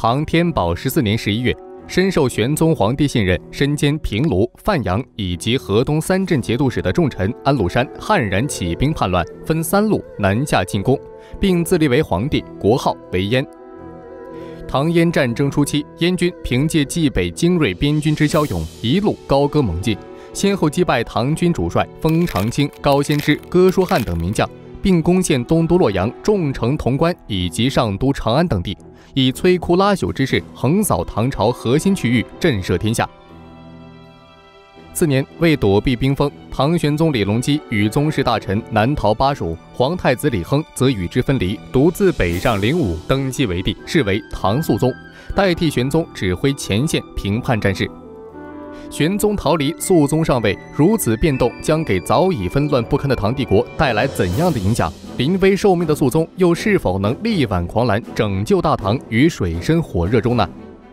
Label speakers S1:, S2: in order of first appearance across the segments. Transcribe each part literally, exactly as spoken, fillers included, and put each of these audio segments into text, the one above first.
S1: 唐天宝十四年十一月，深受玄宗皇帝信任，身兼平卢、范阳以及河东三镇节度使的重臣安禄山悍然起兵叛乱，分三路南下进攻，并自立为皇帝，国号为燕。唐燕战争初期，燕军凭借冀北精锐边军之骁勇，一路高歌猛进，先后击败唐军主帅封长清、高仙芝、哥舒翰等名将，并攻陷东都洛阳、重城潼关以及上都长安等地，以摧枯拉朽之势横扫唐朝核心区域，震慑天下。次年，为躲避兵锋，唐玄宗李隆基与宗室大臣南逃巴蜀，皇太子李亨则与之分离，独自北上灵武，登基为帝，是为唐肃宗，代替玄宗指挥前线平叛战事。玄宗逃离，肃宗上位，如此变动将给早已纷乱不堪的唐帝国带来怎样的影响？临危受命的肃宗又是否能力挽狂澜，拯救大唐于水深火热中呢？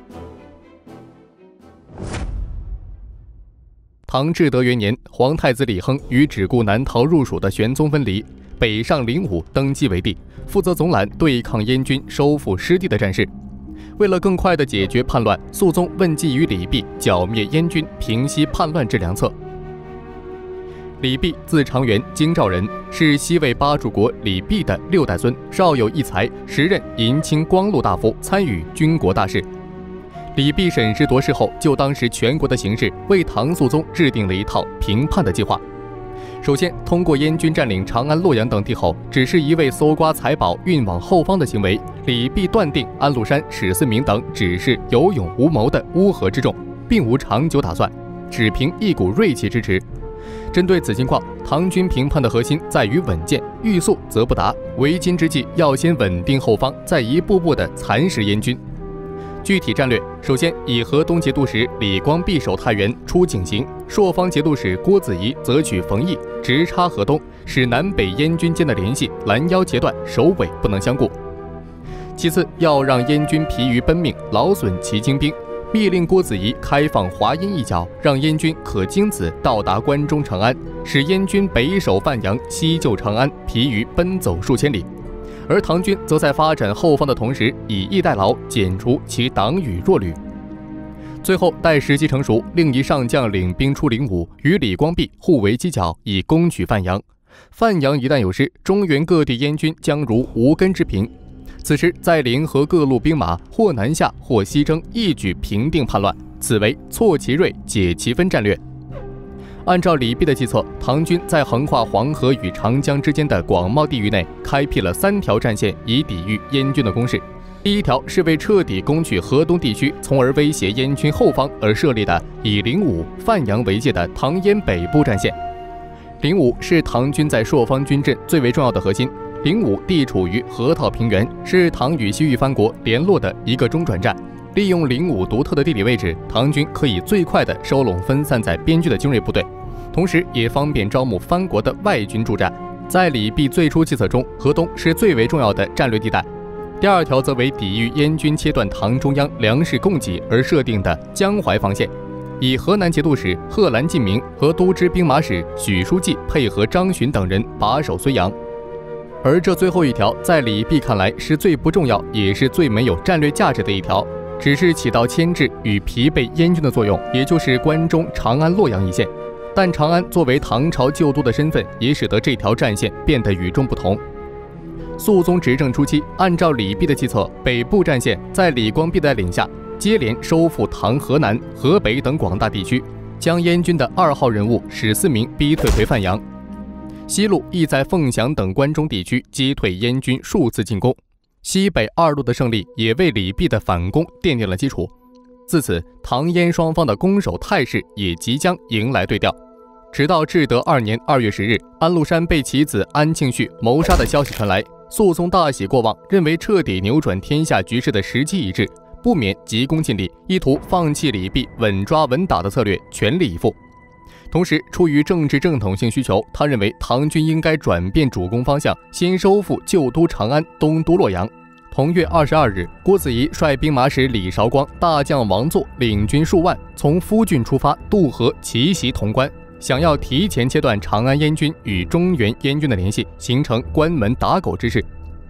S1: 唐至德元年，皇太子李亨与只顾南逃入蜀的玄宗分离，北上灵武，登基为帝，负责总揽对抗燕军、收复失地的战事。为了更快地解决叛乱，肃宗问计于李泌，剿灭燕军、平息叛乱之良策。李泌字长元，京兆人，是西魏巴蜀国李泌的六代孙，少有异才，时任银青光禄大夫，参与军国大事。李泌审时度势后，就当时全国的形势，为唐肃宗制定了一套平叛的计划。首先，通过燕军占领长安、洛阳等地后，只是一味搜刮财宝运往后方的行为，李泌断定安禄山、史思明等只是有勇无谋的乌合之众，并无长久打算，只凭一股锐气支持。针对此情况，唐军平叛的核心在于稳健，欲速则不达，为今之计要先稳定后方，再一步步地蚕食燕军。具体战略，首先以河东节度使李光弼守太原，出警行；朔方节度使郭子仪则取冯异，直插河东，使南北燕军间的联系拦腰截断，首尾不能相顾。其次，要让燕军疲于奔命，劳损其精兵，密令郭子仪开放华阴一角，让燕军可经此到达关中长安，使燕军北守范阳，西救长安，疲于奔走数千里。而唐军则在发展后方的同时，以逸待劳，剪除其党羽弱旅。最后待时机成熟，另一上将领兵出灵武，与李光弼互为犄角，以攻取范阳。范阳一旦有失，中原各地燕军将如无根之萍。此时再联合各路兵马，或南下，或西征，一举平定叛乱，此为挫其锐，解其分战略。按照李泌的计策，唐军在横跨黄河与长江之间的广袤地域内，开辟了三条战线，以抵御燕军的攻势。第一条是为彻底攻取河东地区，从而威胁燕军后方而设立的以灵武、范阳为界的唐燕北部战线。灵武是唐军在朔方军阵最为重要的核心。灵武地处于河套平原，是唐与西域藩国联络的一个中转站。利用灵武独特的地理位置，唐军可以最快地收拢分散在边区的精锐部队，同时也方便招募藩国的外军助战。在李泌最初计策中，河东是最为重要的战略地带。第二条则为抵御燕军切断唐中央粮食供给而设定的江淮防线，以河南节度使贺兰进明和都知兵马使许书记配合张巡等人把守睢阳。而这最后一条，在李泌看来是最不重要，也是最没有战略价值的一条，只是起到牵制与疲惫燕军的作用，也就是关中、长安、洛阳一线。但长安作为唐朝旧都的身份，也使得这条战线变得与众不同。肃宗执政初期，按照李泌的计策，北部战线在李光弼带领下，接连收复唐河南、河北等广大地区，将燕军的二号人物史思明逼退回范阳。西路亦在凤翔等关中地区击退燕军数次进攻。西北二路的胜利也为李泌的反攻奠定了基础。自此，唐燕双方的攻守态势也即将迎来对调。直到至德二年二月十日，安禄山被其子安庆绪谋杀的消息传来，肃宗大喜过望，认为彻底扭转天下局势的时机已至，不免急功近利，意图放弃李泌稳抓稳打的策略，全力以赴。同时，出于政治正统性需求，他认为唐军应该转变主攻方向，先收复旧都长安、东都洛阳。同月二十二日，郭子仪率兵马使李韶光、大将王祚领军数万，从夫郡出发，渡河奇袭潼关，想要提前切断长安燕军与中原燕军的联系，形成关门打狗之势。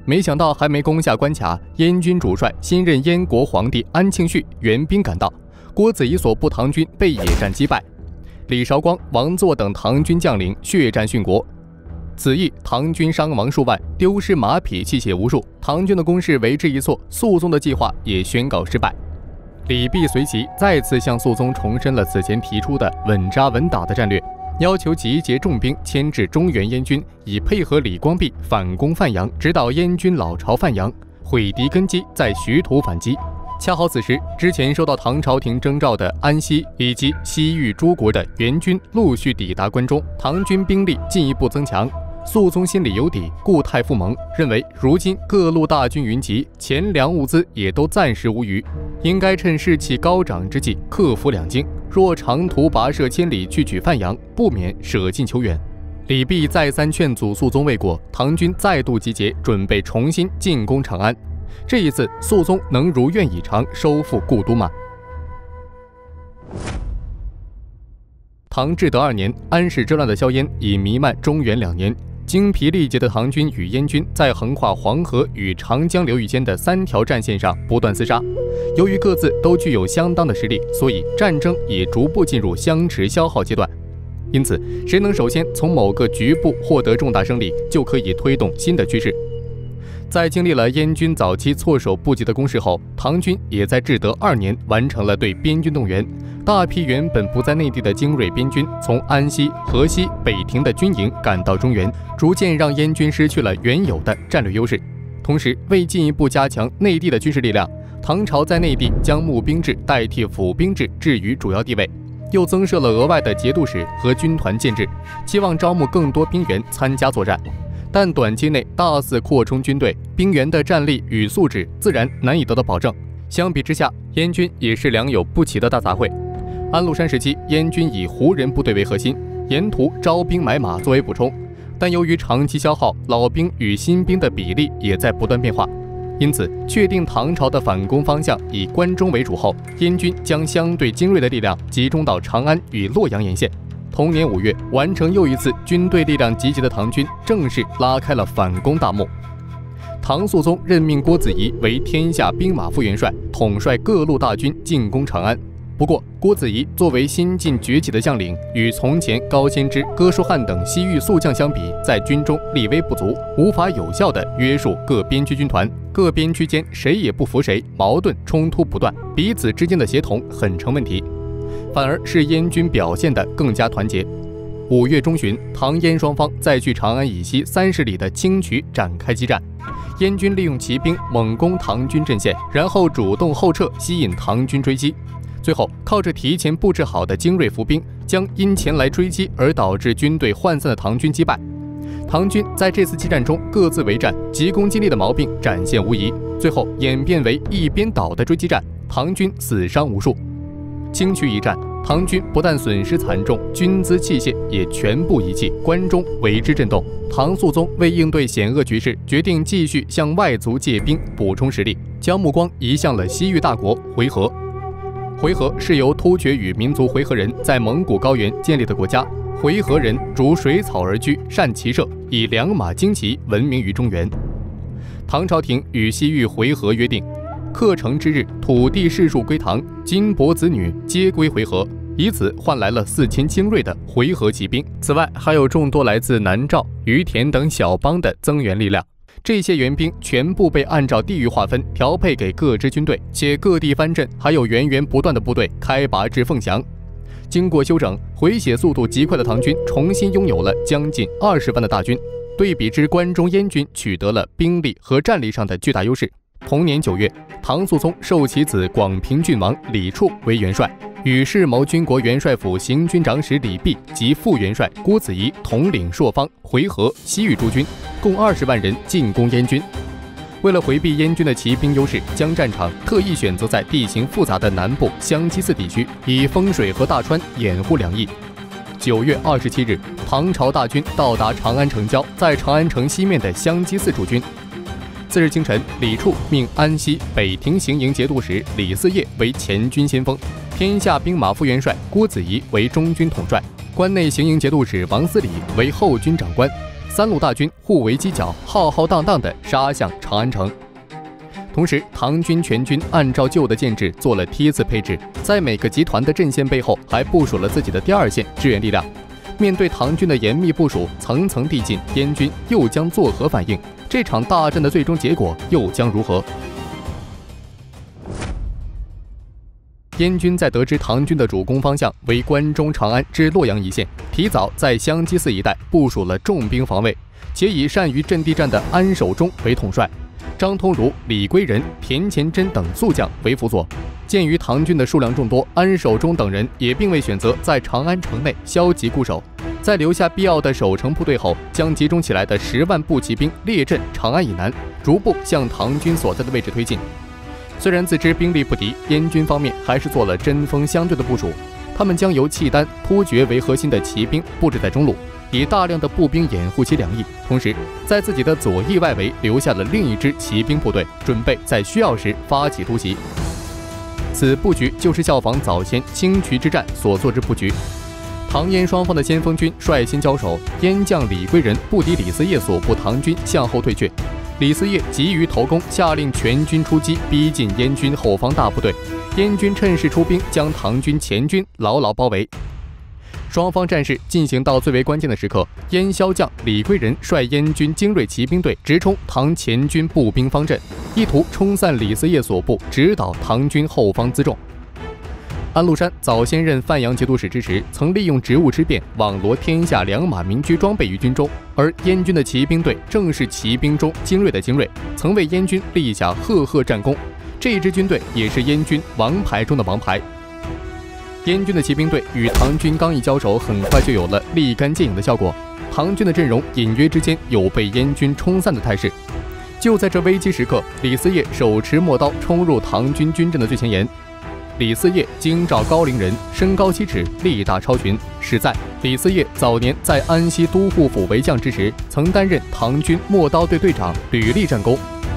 S1: 没想到还没攻下关卡，燕军主帅新任燕国皇帝安庆绪援兵赶到，郭子仪所部唐军被野战击败，李绍光、王作等唐军将领血战殉国。此役唐军伤亡数万，丢失马匹器械无数，唐军的攻势为之一挫，肃宗的计划也宣告失败。李泌随即再次向肃宗重申了此前提出的稳扎稳打的战略，要求集结重兵牵制中原燕军，以配合李光弼反攻范阳，直捣燕军老巢范阳，毁敌根基，再徐图反击。恰好此时，之前收到唐朝廷征召的安西以及西域诸国的援军陆续抵达关中，唐军兵力进一步增强。肃宗心里有底，故态复萌，认为如今各路大军云集，钱粮物资也都暂时无余，应该趁士气高涨之际克服两京。若长途跋涉千里去取范阳，不免舍近求远。李泌再三劝阻肃宗未果，唐军再度集结，准备重新进攻长安。这一次，肃宗能如愿以偿收复故都吗？唐至德二年，安史之乱的硝烟已弥漫中原两年。精疲力竭的唐军与燕军在横跨黄河与长江流域间的三条战线上不断厮杀。由于各自都具有相当的实力，所以战争也逐步进入相持消耗阶段。因此，谁能首先从某个局部获得重大胜利，就可以推动新的趋势。在经历了燕军早期措手不及的攻势后，唐军也在至德二年完成了对边军动员。大批原本不在内地的精锐边军从安西、河西、北庭的军营赶到中原，逐渐让燕军失去了原有的战略优势。同时，为进一步加强内地的军事力量，唐朝在内地将募兵制代替府兵制置于主要地位，又增设了额外的节度使和军团建制，期望招募更多兵员参加作战。但短期内大肆扩充军队，兵员的战力与素质自然难以得到保证。相比之下，燕军也是良莠不齐的大杂烩。安禄山时期，燕军以胡人部队为核心，沿途招兵买马作为补充，但由于长期消耗，老兵与新兵的比例也在不断变化。因此，确定唐朝的反攻方向以关中为主后，燕军将相对精锐的力量集中到长安与洛阳沿线。同年五月，完成又一次军队力量集结的唐军正式拉开了反攻大幕。唐肃宗任命郭子仪为天下兵马副元帅，统帅各路大军进攻长安。不过，郭子仪作为新晋崛起的将领，与从前高仙芝、哥舒翰等西域宿将相比，在军中立威不足，无法有效地约束各边区军团。各边区间谁也不服谁，矛盾冲突不断，彼此之间的协同很成问题。反而是燕军表现得更加团结。五月中旬，唐燕双方在距长安以西三十里的青渠展开激战。燕军利用骑兵猛攻唐军阵线，然后主动后撤，吸引唐军追击。最后，靠着提前布置好的精锐伏兵，将因前来追击而导致军队涣散的唐军击败。唐军在这次激战中各自为战，急功近利的毛病展现无遗，最后演变为一边倒的追击战，唐军死伤无数。青渠一战，唐军不但损失惨重，军资器械也全部遗弃，关中为之震动。唐肃宗为应对险恶局势，决定继续向外族借兵补充实力，将目光移向了西域大国回纥。回纥是由突厥语民族回纥人在蒙古高原建立的国家。回纥人逐水草而居，善骑射，以良马精骑闻名于中原。唐朝廷与西域回纥约定，克成之日，土地士庶归唐，金帛子女皆归回纥，以此换来了四千精锐的回纥骑兵。此外，还有众多来自南诏、于田等小邦的增援力量。这些援兵全部被按照地域划分调配给各支军队，且各地藩镇还有源源不断的部队开拔至凤翔。经过休整，回血速度极快的唐军重新拥有了将近二十万的大军，对比之关中燕军取得了兵力和战力上的巨大优势。同年九月，唐肃宗授其子广平郡王李处为元帅，与世谋军国元帅府行军长史李泌及副元帅郭子仪统领朔方、回纥、西域诸军，共二十万人进攻燕军。为了回避燕军的骑兵优势，将战场特意选择在地形复杂的南部香积寺地区，以风水和大川掩护两翼。九月二十七日，唐朝大军到达长安城郊，在长安城西面的香积寺驻军。次日清晨，李处命安西、北庭行营节度使李嗣业为前军先锋，天下兵马副元帅郭子仪为中军统帅，关内行营节度使王思礼为后军长官。 三路大军互为犄角，浩浩荡荡地杀向长安城。同时，唐军全军按照旧的建制做了梯次配置，在每个集团的阵线背后还部署了自己的第二线支援力量。面对唐军的严密部署，层层递进，燕军又将作何反应？这场大战的最终结果又将如何？燕军在得知唐军的主攻方向为关中长安至洛阳一线，提早在香积寺一带部署了重兵防卫，且以善于阵地战的安守忠为统帅，张通儒、李归仁、田乾真等宿将为辅佐。鉴于唐军的数量众多，安守忠等人也并未选择在长安城内消极固守，在留下必要的守城部队后，将集中起来的十万步骑兵列阵长安以南，逐步向唐军所在的位置推进。虽然自知兵力不敌，燕军方面还是做了针锋相对的部署。他们将由契丹、突厥为核心的骑兵布置在中路，以大量的步兵掩护其两翼，同时在自己的左翼外围留下了另一支骑兵部队，准备在需要时发起突袭。此布局就是效仿早先青渠之战所做之布局。唐燕双方的先锋军率先交手，燕将李归仁不敌李嗣业所部唐军向后退却。李嗣业急于投攻，下令全军出击，逼近燕军后方大部队。燕军趁势出兵，将唐军前军牢牢包围。双方战事进行到最为关键的时刻，燕骁将李归仁率燕军精锐骑兵队直冲唐前军步兵方阵，意图冲散李嗣业所部，直捣唐军后方辎重。安禄山早先任范阳节度使之时，曾利用职务之便网罗天下良马民居装备于军中，而燕军的骑兵队正是骑兵中精锐的精锐，曾为燕军立下赫赫战功。这支军队也是燕军王牌中的王牌。燕军的骑兵队与唐军刚一交手，很快就有了立竿见影的效果。唐军的阵容隐约之间有被燕军冲散的态势。就在这危机时刻，李嗣业手持陌刀冲入唐军军阵的最前沿。李嗣业京兆高陵人，身高七尺，力大超群。史在，李嗣业早年在安西都护府为将之时，曾担任唐军陌刀队队长，屡立战功。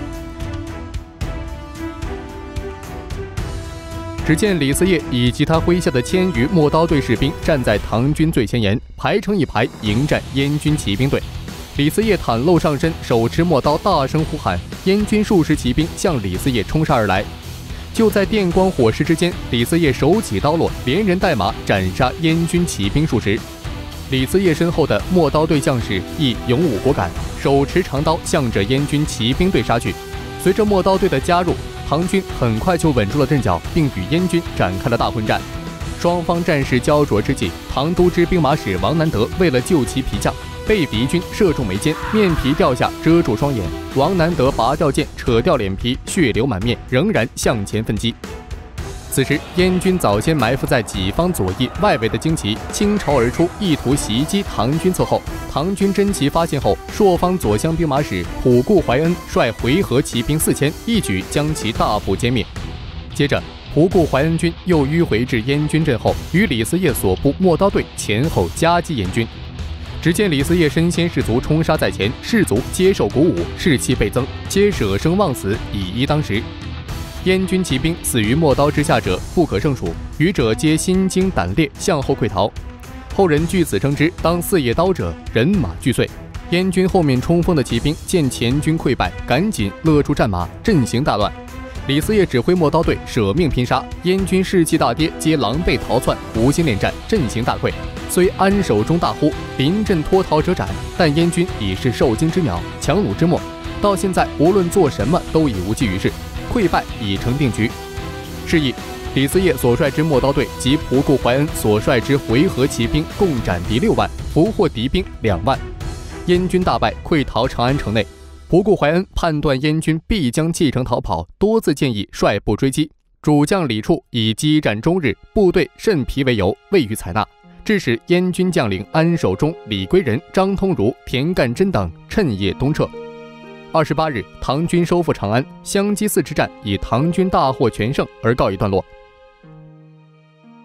S1: 只见李嗣业以及他麾下的千余陌刀队士兵站在唐军最前沿，排成一排迎战燕军骑兵队。李嗣业袒露上身，手持陌刀，大声呼喊，燕军数十骑兵向李嗣业冲杀而来。就在电光火石之间，李嗣业手起刀落，连人带马斩杀燕军骑兵数十。李嗣业身后的陌刀队将士亦勇武果敢，手持长刀向着燕军骑兵队杀去。随着陌刀队的加入，唐军很快就稳住了阵脚，并与燕军展开了大混战。双方战事焦灼之际，唐都知兵马使王南德为了救其皮将，被敌军射中眉间，面皮掉下，遮住双眼。王南德拔掉剑，扯掉脸皮，血流满面，仍然向前奋击。此时，燕军早先埋伏在己方左翼外围的旌旗倾巢而出，意图袭击唐军侧后。唐军侦旗发现后，朔方左厢兵马使普固怀恩率回纥骑兵四千，一举将其大部歼灭。接着，普固怀恩军又迂回至燕军阵后，与李嗣业所部陌刀队前后夹击燕军。只见李嗣业身先士卒冲杀在前，士卒接受鼓舞，士气倍增，皆舍生忘死，以一当十。燕军骑兵死于陌刀之下者不可胜数，余者皆心惊胆裂，向后溃逃。后人据此称之当四叶刀者，人马俱碎。燕军后面冲锋的骑兵见前军溃败，赶紧勒出战马，阵型大乱。李嗣业指挥陌刀队舍命拼杀，燕军士气大跌，皆狼狈逃窜，无心恋战，阵型大溃。虽安守忠大呼临阵脱逃者斩，但燕军已是受惊之鸟，强弩之末，到现在无论做什么都已无济于事，溃败已成定局。是以李嗣业所率之陌刀队及普固怀恩所率之回纥骑兵共斩敌六万，俘获敌兵两万。燕军大败，溃逃长安城内。普固怀恩判断燕军必将弃城逃跑，多次建议率部追击。主将李处以激战终日，部队甚疲为由，未予采纳，致使燕军将领安守忠、李归仁、张通儒、田干真等趁夜东撤。二十八日，唐军收复长安，香积寺之战以唐军大获全胜而告一段落。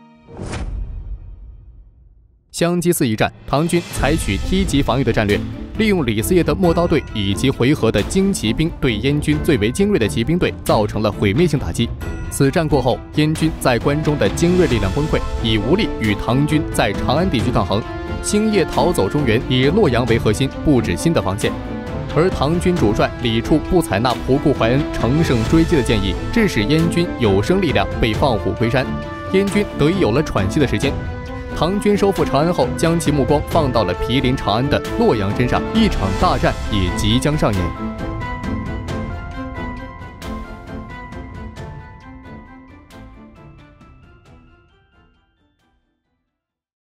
S1: 香积寺一战，唐军采取梯级防御的战略， 利用李嗣业的陌刀队以及回纥的精骑兵对燕军最为精锐的骑兵队造成了毁灭性打击。此战过后，燕军在关中的精锐力量崩溃，已无力与唐军在长安地区抗衡。星夜逃走中原，以洛阳为核心布置新的防线。而唐军主帅李处不采纳仆固怀恩乘胜追击的建议，致使燕军有生力量被放虎归山，燕军得以有了喘息的时间。唐军收复长安后，将其目光放到了毗邻长安的洛阳身上，一场大战也即将上演。